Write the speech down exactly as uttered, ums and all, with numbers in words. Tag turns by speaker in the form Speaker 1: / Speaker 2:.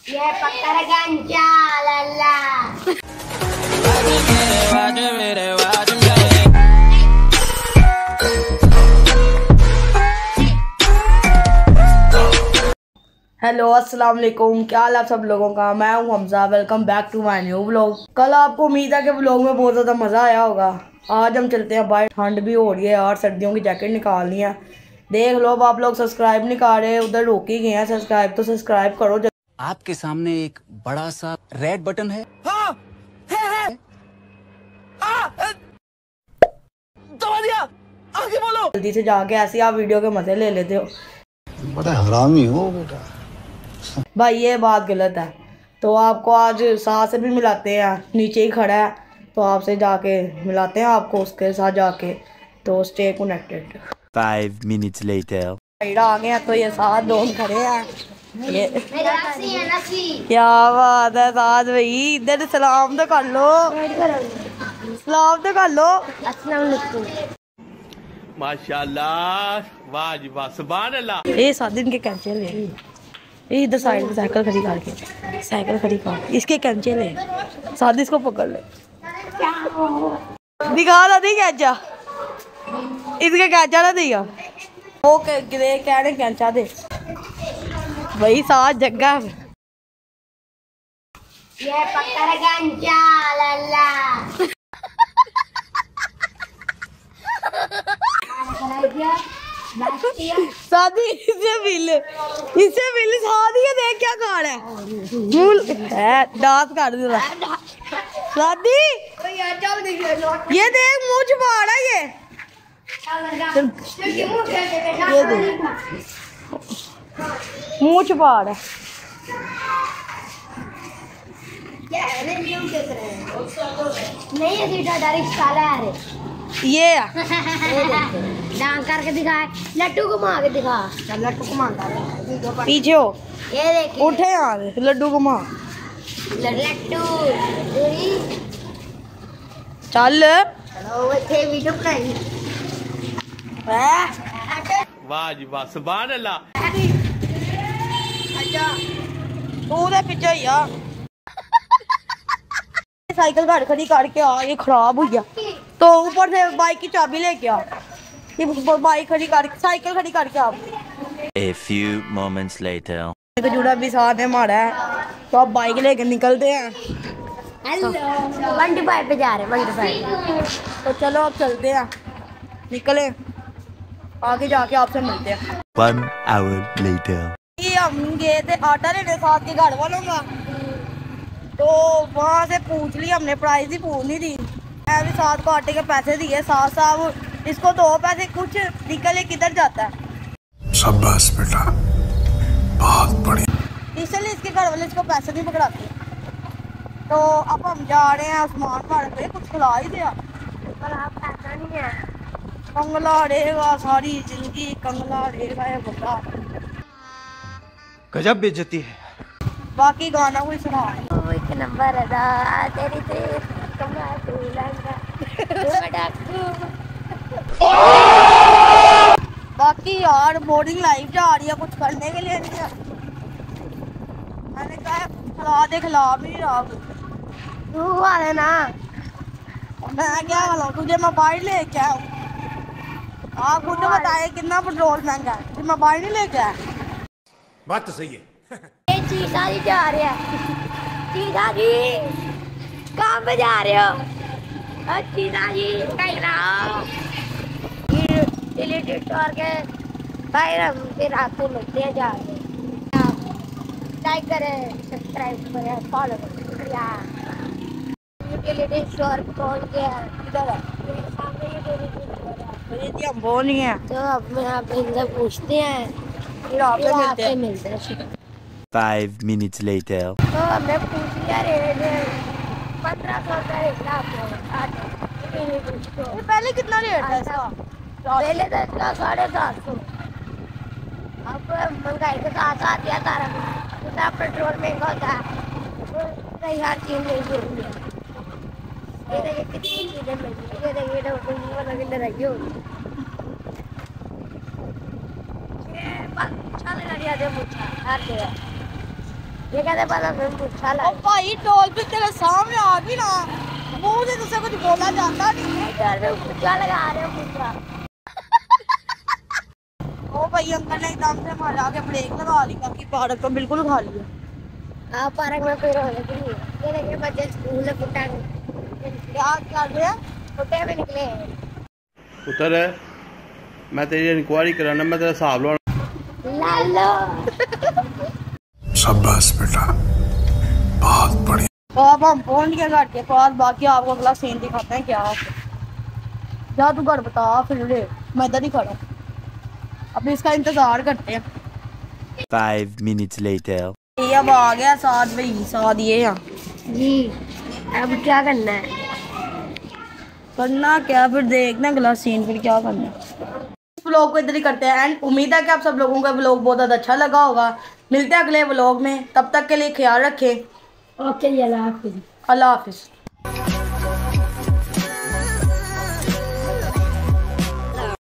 Speaker 1: ये पकड़ गंजा लल्ला।
Speaker 2: हेलो अस्सलाम वालेकुम, क्या हाल है आप सब लोगों का। मैं हूं Hamza, welcome back to my new vlog. कल आपको उम्मीद है कि व्लॉग में बहुत ज़्यादा मज़ा आया होगा। आज हम चलते हैं बाहर, ठंड भी हो रही है और सर्दियों की जैकेट निकालनी है। देख लो, अब आप लोग सब्सक्राइब नहीं कर रहे, उधर रोक ही गए हैं सब्सक्राइब, तो सब्सक्राइब करो।
Speaker 3: आपके सामने एक बड़ा सा रेड बटन है। हाँ, है, है। आ, दबा दिया, आगे बोलो।
Speaker 2: जल्दी से जाके ऐसे आप वीडियो के मजे ले लेते हो।
Speaker 4: बड़ा हरामी हो बेटा
Speaker 2: भाई ये बात गलत है। तो आपको आज साथ से भी मिलाते हैं, नीचे ही खड़ा है तो आपसे जाके मिलाते हैं आपको उसके साथ जाके। तो stay connected.
Speaker 3: Five minutes later
Speaker 2: आ गए हैं तो ये साथ दोनों खड़े हैं। ये
Speaker 1: नस्ली है नस्ली।
Speaker 2: क्या बात है साथ भाई, इधर सलाम तो कर लो, सलाम तो कर लो।
Speaker 1: अस्सलाम वालेकुम।
Speaker 5: माशाल्लाह, वाह जी वाह, सुभान अल्लाह।
Speaker 2: ये सात दिन के कैंचे ले, ये इधर साइड में साइकिल खड़ी करके, साइकिल खड़ी कर, इसके कैंचे ले, साथ इसको पकड़ ले। दिखा ना दी कैंचा, इसके कैंचा ना दिया वो कह रहे कैंचा दे वही साथ जगह।
Speaker 1: ये पकड़ गंजा लल्ला।
Speaker 2: शादी इससे मिल, इससे मिल शादी है। देख क्या कार है, मुंह है दांत काट दिया शादी। ये देख मुंह छुपा रहा है ये, ये देख मुंह छुपा रहा है।
Speaker 1: नहीं है सीधा डायरेक्ट काला है।
Speaker 2: ये
Speaker 1: डांस करके दिखा, लड्डू को मार के दिखा। लड्डू को मार
Speaker 2: पीछे हो,
Speaker 1: ये देखिए
Speaker 2: उठे यार लड्डू को मार।
Speaker 1: लड्डू
Speaker 2: चल
Speaker 1: चलो इतने वीडियो बनाई।
Speaker 5: वाह जी वाह, सुभान अल्लाह।
Speaker 2: अच्छा तू दे पीछे ही आ। साइकिल घर खड़ी करके आ, ये खराब हुई है तो ऊपर से बाइक की चाबी लेके आ। ये बाइक खड़ी करके, साइकिल खड़ी करके आ।
Speaker 3: A few moments later
Speaker 2: तो जुड़ा भी साथ है हमारा है, तो अब बाइक लेके निकलते हैं।
Speaker 1: हेलो वन फाइव पे जा रहे हैं, वन फाइव।
Speaker 2: तो चलो अब चलते हैं, निकले आगे जाके आपसे मिलते हैं।
Speaker 3: One hour later
Speaker 2: ये हम गए थे आटा लेने साथ के घर वालों का, तो वहाँ से पूछ ली हमने, प्राइस ही पूछनी थी। मैं भी साथ को आटे के पैसे दिए, साथ साहब इसको दो पैसे कुछ निकले किधर जाता है।
Speaker 4: शाबाश बेटा, बहुत बढ़िया।
Speaker 2: इसलिए इसके घर वाले इसको पैसे नहीं पकड़ाते। तो अब हम जा रहे हैं आसमान पर पे, कुछ खिला ही दिया
Speaker 1: पर आप पैसा नहीं है।
Speaker 2: कंगला रहेगा सारी जिंदगी, कंगला रहेगा ये बंदा।
Speaker 3: गजब बेइज्जती है।
Speaker 2: बाकी गाना कोई सुना
Speaker 1: वो एक नंबर अदा तेरी तेरी कमर दूल्हा
Speaker 2: बाकी यार बोर्डिंग लाइफ जा रही है, कुछ करने के लिए नहीं है। मैंने कहा खिला दे, खिला भी नहीं रहा।
Speaker 1: तू वाले ना,
Speaker 2: मैं क्या खिलाऊं तुझे, मैं बाहर ले क्या हूँ। आप खुद बताए कितना पेट्रोल महंगा है, फिर मैं बाहर नहीं लेके आया।
Speaker 5: बात तो सही है।
Speaker 1: ये चीता जी जा रहे हैं। चीता जी कहाँ पे जा रहे हो? चीता जी कहीं ना स्टोर के बाहर हम फिर आपको मिलते हैं। जा रहे लाइक करें, सब्सक्राइब करें, फॉलो करें। यूटिलिटी स्टोर पहुंच गया है, किधर है? मेरे सामने यूटिलिटी स्टोर है।
Speaker 2: ये हम वो नहीं है,
Speaker 1: तो अब मैं आप इनसे पूछते हैं,
Speaker 2: फिर आपसे मिलते हैं।
Speaker 1: मिलते हैं।
Speaker 3: Five minutes later
Speaker 1: तो हमने पूछ लिया रेट, पंद्रह सौ का रेट था आपको।
Speaker 2: ये पहले कितना रेट था इसका?
Speaker 1: पहले था इसका साढ़े सात सौ। अब महंगाई के साथ साथ या सारा जितना पेट्रोल महंगा होता है तो कई हर चीज़ महंगी होती है। ये देखिए कितनी चीज़ें महंगी है। ये देखिए डॉक्टर वाला की लड़ाई होगी। ये बात अच्छा लगा दिया मुझे हर जगह। ये कहते पता मैं पूछा ला
Speaker 2: ओ भाई डॉल्फिन तेरे सामने आ गई ना, मुंह से तुझसे कुछ बोला जाता नहीं।
Speaker 1: यार मैं पूछा लगा रहे हो पूछा।
Speaker 2: ओ भाई अंकल ने एकदम से मारा के ब्रेक लगा ली, बाकी पार्क तो बिल्कुल खा लिया।
Speaker 1: आप पार्क में फिर हो गए ये देखिए बच्चे स्कूल से कुत्ता
Speaker 2: क्या कर रहे हैं?
Speaker 1: कुत्ते में निकले हैं।
Speaker 5: पुत्र है मैं तेरी इंक्वायरी कराना, मैं तेरा हिसाब लो।
Speaker 1: लालो
Speaker 4: शाबाश बेटा, बहुत बढ़िया।
Speaker 2: तो अब हम पहुंच गए घर के पास, बाकी आपको अगला सीन दिखाते हैं क्या। जा तू घर बता फिर रे, मैं इधर ही खड़ा हूं। अब इसका इंतजार करते हैं।
Speaker 3: Five minutes later.
Speaker 2: ये अब आ गया साथ भाई, साथ ये यहाँ
Speaker 1: जी। अब क्या करना है?
Speaker 2: करना क्या, फिर देखना अगला सीन फिर क्या करना है। इस व्लॉग को इधर ही करते हैं एंड उम्मीद है कि आप सब लोगों का व्लॉग बहुत ज़्यादा अच्छा लगा होगा। मिलते हैं अगले व्लॉग में, तब तक के लिए ख्याल रखें।
Speaker 1: ओके, अल्लाह हाफिज़।
Speaker 2: अल्लाह हाफिज़।